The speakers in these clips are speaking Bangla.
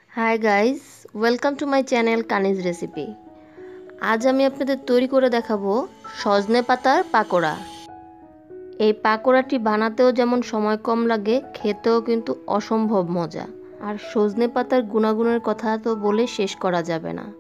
High guys, welcome to my channel Kaniz recipe. আজ আমি আপনাদের তৈরি করে দেখাবো সজনে পাতার পাকোড়া। এই পাকোড়াটি বানাতেও যেমন সময় কম লাগে, খেতেও কিন্তু অসম্ভব মজা। আর সজনে পাতার গুণাগুণের কথা তো বলে শেষ করা যাবে না।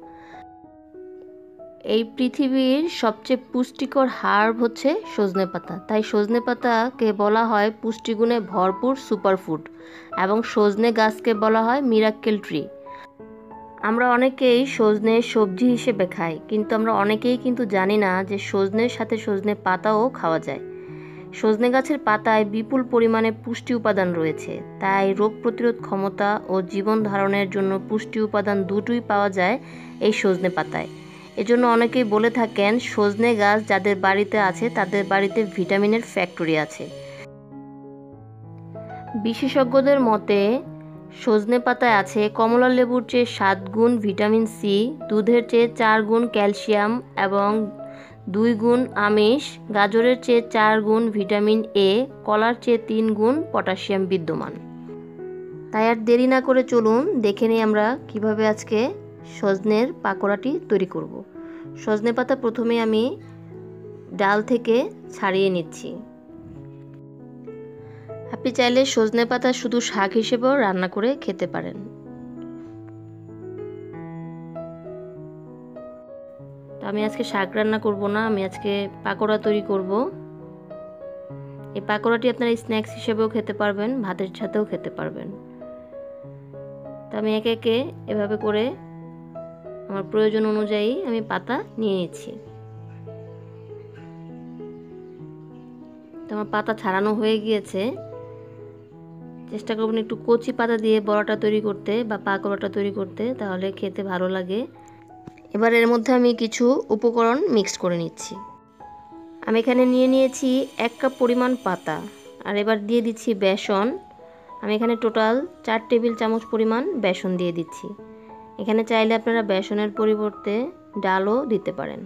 এই পৃথিবীর সবচেয়ে পুষ্টিকর হার্ব হচ্ছে সজনে পাতা, তাই সজনে পাতাকে বলা হয় পুষ্টিগুণে ভরপুর সুপারফুড এবং সজনে গাছকে বলা হয় মিরাক্কেল ট্রি। আমরা অনেকেই সজনে সবজি হিসেবে খাই, কিন্তু আমরা অনেকেই কিন্তু জানি না যে সজনের সাথে সজনে পাতাও খাওয়া যায়। সজনে গাছের পাতায় বিপুল পরিমাণে পুষ্টি উপাদান রয়েছে, তাই রোগ প্রতিরোধ ক্ষমতা ও জীবন ধারণের জন্য পুষ্টি উপাদান দুটোই পাওয়া যায় এই সজনে পাতায়। এজন্য অনেকেই বলে থাকেন সজনে গাছ যাদের বাড়িতে আছে তাদের বাড়িতে ভিটামিনের ফ্যাক্টরি আছে। বিশেষজ্ঞদের মতে সজনে পাতায় আছে কমলা লেবুর চেয়ে 7 গুণ ভিটামিন সি, দুধের চেয়ে 4 গুণ ক্যালসিয়াম এবং 2 গুণ আমিষ, গাজরের চেয়ে 4 গুণ ভিটামিন এ, কলার চেয়ে 3 গুণ পটাশিয়াম বিদ্যমান। তাই আর দেরি না করে চলুন দেখে নিই আমরা কিভাবে আজকে সজনের পাকোড়াটি তৈরি করব। সজনে পাতা প্রথমে আমি ডাল থেকে ছাড়িয়ে নিচ্ছি। আপনি চাইলে সজনে পাতা শুধু শাক হিসেবেও রান্না করে খেতে পারেন। তো আমি আজকে শাক রান্না করব না, আমি আজকে পাকোড়া তৈরি করব। এই পাকোড়াটি আপনারা স্ন্যাক্স হিসেবেও খেতে পারবেন, ভাতের সাথেও খেতে পারবেন। তো আমি একে একে এভাবে করে আমার প্রয়োজন অনুযায়ী আমি পাতা নিয়ে নিচ্ছি। তো আমার পাতা ছাড়ানো হয়ে গিয়েছে। চেষ্টা করবেন একটু কচি পাতা দিয়ে বড়াটা তৈরি করতে বা পাকোড়াটা তৈরি করতে, তাহলে খেতে ভালো লাগে। এবার এর মধ্যে আমি কিছু উপকরণ মিক্স করে নিচ্ছি। আমি এখানে নিয়ে নিয়েছি 1 কাপ পরিমাণ পাতা, আর এবার দিয়ে দিচ্ছি বেসন। আমি এখানে টোটাল 4 টেবিল চামচ পরিমাণ বেসন দিয়ে দিচ্ছি। এখানে চাইলে আপনারা বেসনের পরিবর্তে ডালও দিতে পারেন।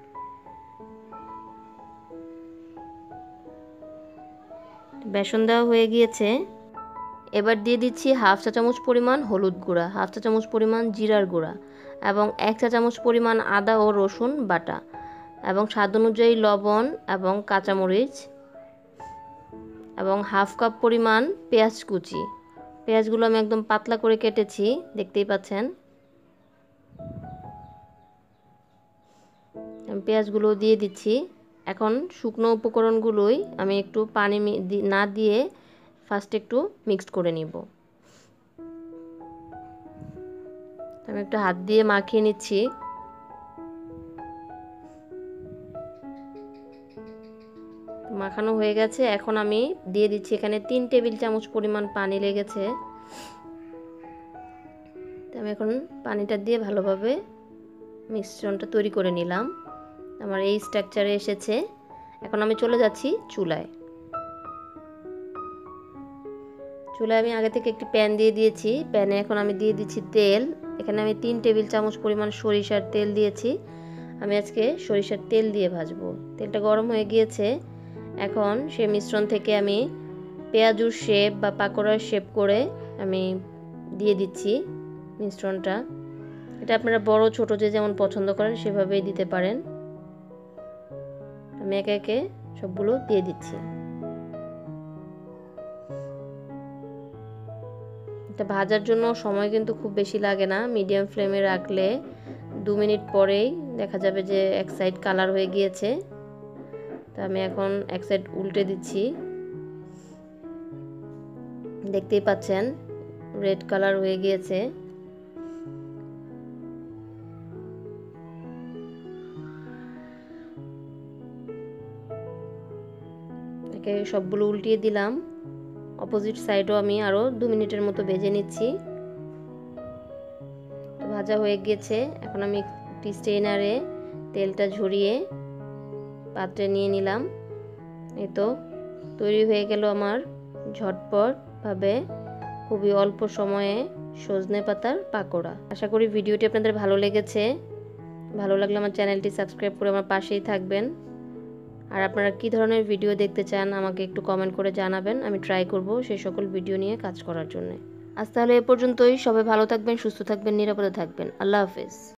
বেসন দেওয়া হয়ে গিয়েছে। এবার দিয়ে দিচ্ছি হাফ চা চামচ পরিমাণ হলুদ গুঁড়া, হাফ চা চামচ পরিমাণ জিরার গুঁড়া এবং 1 চা চামচ পরিমাণ আদা ও রসুন বাটা এবং স্বাদ অনুযায়ী লবণ এবং কাঁচামরিচ এবং হাফ কাপ পরিমাণ পেঁয়াজ কুচি। পেঁয়াজগুলো আমি একদম পাতলা করে কেটেছি, দেখতেই পাচ্ছেন। আমি পেঁয়াজগুলো দিয়ে দিচ্ছি। এখন শুকনো উপকরণগুলোই আমি একটু পানি না দিয়ে ফার্স্ট একটু মিক্সড করে নিব। আমি একটু হাত দিয়ে মাখিয়ে নিচ্ছি। মাখানো হয়ে গেছে। এখন আমি দিয়ে দিচ্ছি এখানে 3 টেবিল চামচ পরিমাণ পানি লেগেছে। তো আমি এখন পানিটা দিয়ে ভালোভাবে মিশ্রণটা তৈরি করে নিলাম। আমার এই স্ট্রাকচারে এসেছে। এখন আমি চলে যাচ্ছি চুলায়। চুলায় আমি আগে থেকে একটি প্যান দিয়ে দিয়েছি। প্যানে এখন আমি দিয়ে দিচ্ছি তেল। এখানে আমি 3 টেবিল চামচ পরিমাণ সরিষার তেল দিয়েছি। আমি আজকে সরিষার তেল দিয়ে ভাজবো। তেলটা গরম হয়ে গিয়েছে। এখন সেই মিশ্রণ থেকে আমি পেঁয়াজুর শেপ বা পাকোড়ার শেপ করে আমি দিয়ে দিচ্ছি মিশ্রণটা। এটা আপনারা বড় ছোট যে যেমন পছন্দ করেন সেভাবেই দিতে পারেন। আমি একে একে সবগুলো দিয়ে দিচ্ছি। এটা ভাজার জন্য সময় কিন্তু খুব বেশি লাগে না, মিডিয়াম ফ্লেমে রাখলে 2 মিনিট পরেই দেখা যাবে যে এক সাইড কালার হয়ে গিয়েছে। তো আমি এখন এক সাইড উল্টে দিচ্ছি। দেখতেই পাচ্ছেন রেড কালার হয়ে গিয়েছে। একে সবগুলো উল্টিয়ে দিলাম। অপোজিট সাইডও আমি আরও 2 মিনিটের মতো ভেজে নিচ্ছি। তো ভাজা হয়ে গিয়েছে। এখন আমি একটি স্ট্রেনারে তেলটা ঝরিয়ে পাত্রে নিয়ে নিলাম। এই তো তৈরি হয়ে গেল আমার ঝটপটভাবে খুবই অল্প সময়ে সজনে পাতার পাকোড়া। আশা করি ভিডিওটি আপনাদের ভালো লেগেছে। ভালো লাগলে আমার চ্যানেলটি সাবস্ক্রাইব করে আমার পাশেই থাকবেন। আর আপনারা কী ধরনের ভিডিও দেখতে চান আমাকে একটু কমেন্ট করে জানাবেন। আমি ট্রাই করব সেই সকল ভিডিও নিয়ে কাজ করার জন্য। আজ তাহলে এ পর্যন্তই। সবাই ভালো থাকবেন, সুস্থ থাকবেন, নিরাপদে থাকবেন। আল্লাহ হাফেজ।